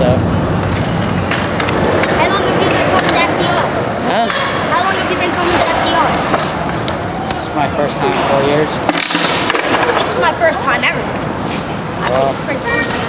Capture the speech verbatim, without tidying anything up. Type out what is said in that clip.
so. How long have you been coming to F D R? Huh? How long have you been coming to F D R? This is my first time in four years. This is my first time ever. I Well, think it's pretty fun.